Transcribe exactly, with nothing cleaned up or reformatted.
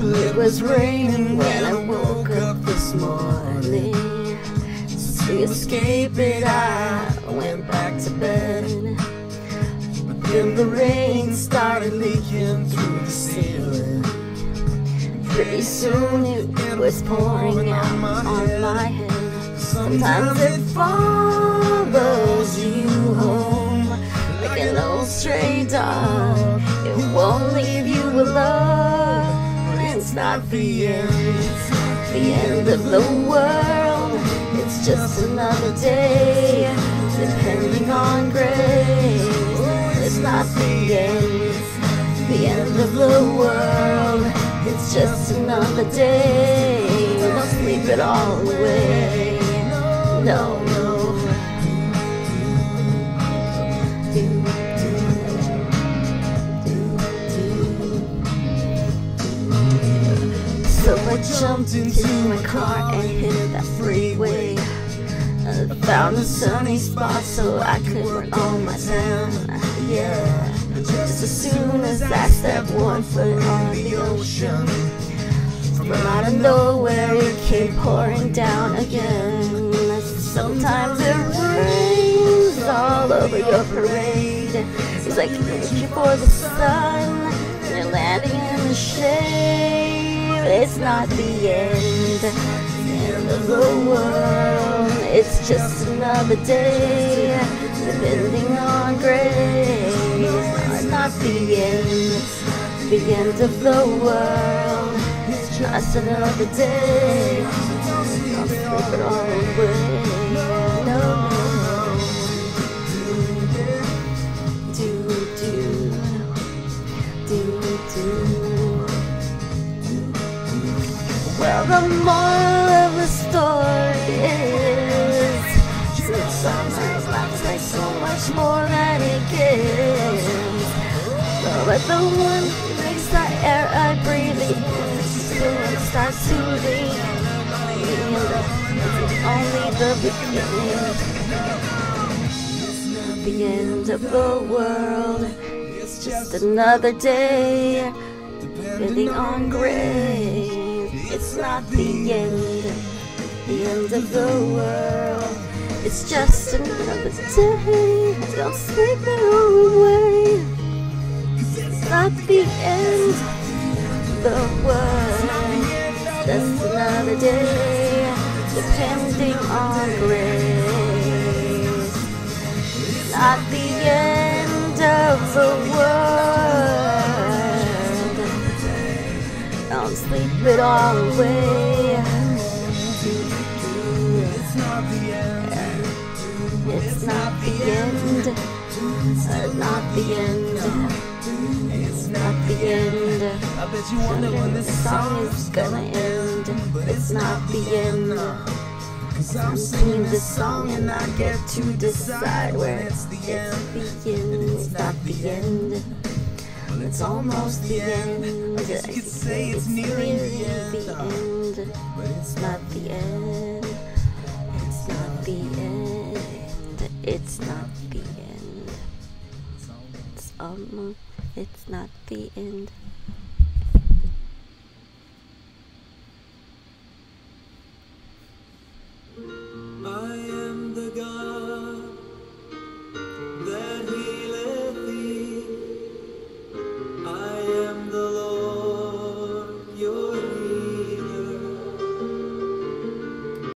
It was raining when I woke up this morning. To escape it, I went back to bed. But then the rain started leaking through the ceiling. Pretty soon it was pouring out on my head. Sometimes it follows you home like an old stray dog. It won't leave you alone. It's not the end, the end of the world. It's just another day, depending on grace. It's not the end, the end of the world. It's just another day. Don't sleep it all away. No, no. So I jumped into my car and hit that freeway. I found a sunny spot so I could run on my town. Yeah. Just as soon as I stepped one foot on the ocean, from out of nowhere it came pouring down again. Sometimes it rains all over your parade. It's like you're looking for the sun, you're landing in the shade. It's not the end, the end of the world. It's just another day, depending on grace. It's not the end, the end of the world. It's just another day. I'll flip it all away. No, no. Do, do, do, do. Well, the moral of the story is sometimes life's like so much more than it gives. So let the one who makes the air I breathe in, so it starts soothing. It's only the beginning, the end of the world. It's just another day, depending on grace. It's not the end, the end of the world. It's just another day. Don't sleep it all away. It's not the end of the world. It's just another day, depending on grace. It's not the end of the world. Don't sleep it all away. It's not the end. It's not the end. Uh, not the end. It's not the end. I bet you wonder when this song is gonna end. It's not the end. Cause I'm singing this song and I get to decide where it's the end. It's the end. It's not the end. It's almost the end. I guess you could say it's nearing the end, but it's not the end. It's not the end. It's not the end. It's almost. It's not the end.